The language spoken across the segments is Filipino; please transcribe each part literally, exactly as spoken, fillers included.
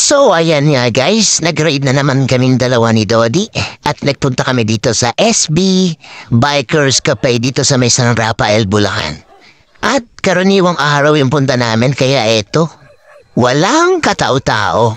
So ayan nga guys, nag-ride na naman kaming dalawa ni Dodi at nagpunta kami dito sa S B Bikers Cafe dito sa may San Rafael, Bulacan. At karaniwang araw yung punta namin kaya eto, walang katao-tao.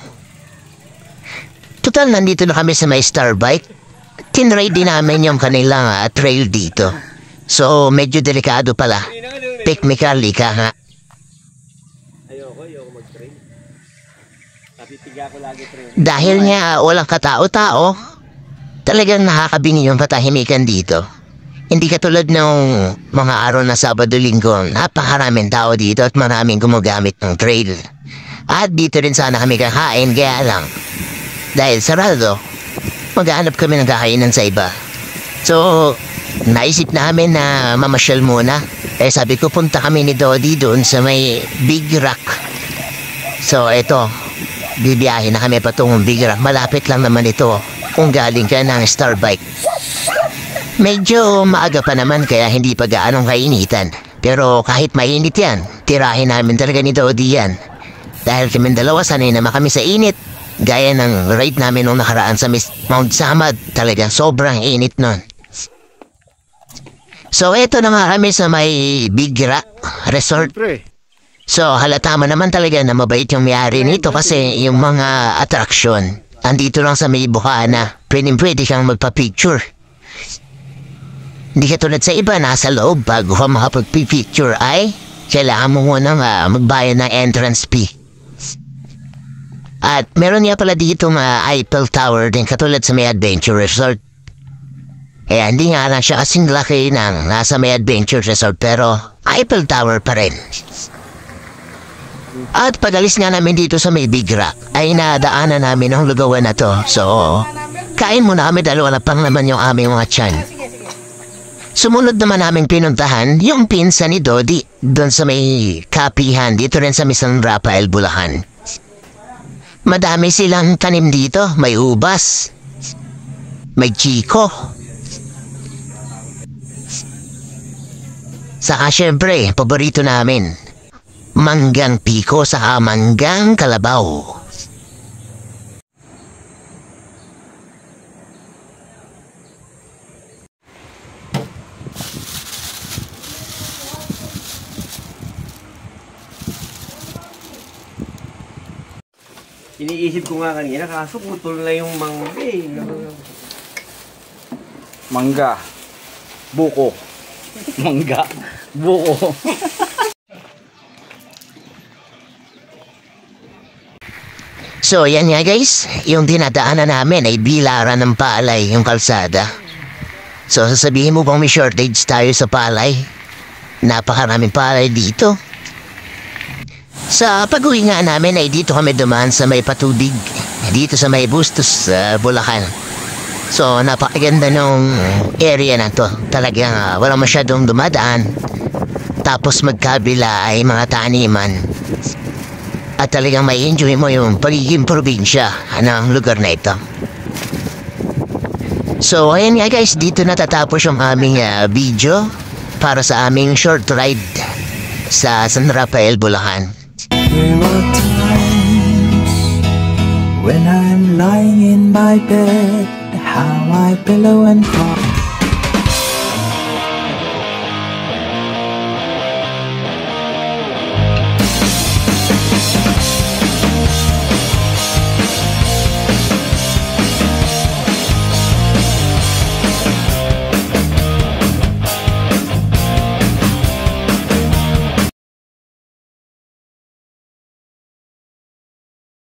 Total nandito na kami sa may Star Bike, tinride din namin yung kanilang uh, trail dito. So medyo delikado pala, technically ka nga. Ayoko, ayoko mag-trail. Napitiga ko lagi trail. Dahil nga walang katao-tao, talagang nakakabingi yung patahimikan dito. Hindi katulad ng mga araw na Sabado-Linggo, napakaraming tao dito at maraming gumagamit ng trail. At dito rin sana kami kakain, kaya lang. Dahil sarado, maghahanap kami ng kakainan sa iba. So, naisip namin na mamasyal muna. Eh sabi ko, punta kami ni Dodi doon sa may Big Rock. So, eto, bibiyahin na kami patungong Big Rock. Malapit lang naman ito kung galing ka ng Star Bike. Medyo maaga pa naman kaya hindi pa gaanong kainitan. Pero kahit mainit yan, tirahin namin talaga ni Dodi yan. Dahil kami dalawa sanay naman kami sa init. Gaya ng ride namin nung nakaraan sa Mount Samad, talagang sobrang init nun. So eto na nga kami sa may Big Rock Resort. So halata mo naman talaga na mabait yung may-ari nito kasi yung mga attraction andito lang sa may Bukana. Pwede pwede kang magpa-picture. Hindi katulad sa iba, nasa loob bago ka makapag-picture ay kailangan mo munang uh, magbayad ng entrance fee. At meron niya pala dito mga Eiffel Tower din katulad sa may Adventure Resort. Eh hindi nga lang siya kasing laki ng nasa may Adventure Resort pero Eiffel Tower pa rin. At pagalis nga namin dito sa may Big Rock ay nadaanan namin ang lugawan na to. So, kain muna kami dalawa na pang naman yung aming mga tiyan. Sumunod naman namin pinuntahan yung pinsa ni Dodi doon sa may kapihan dito rin sa may San Rafael, Bulacan. Madami silang tanim dito, may ubas, may chiko. Saka syempre, paborito namin, manggang piko saka manggang kalabaw. Iniisip ko nga kanina, kaso putol na yung mangga eh. Mangga. Buko. Mangga. Buko. So yan nga guys, yung dinadaanan namin ay bilaran ng palay yung kalsada. So sasabihin mo bang may shortage tayo sa palay? Napakaraming palay dito. Sa pag-uwi nga namin ay dito kami dumaan sa may patubig. Dito sa may Bustos, uh, Bulacan. So napakaganda nung area na to. Talagang uh, wala masyadong dumadaan. Tapos magkabila ay mga taniman. At talagang may enjoy mo yung pagiging probinsya ng lugar na ito. So ayan nga guys, dito natatapos yung aming uh, video para sa aming short ride sa San Rafael, Bulacan. There are times when I'm lying in my bed, how I pillow and cry.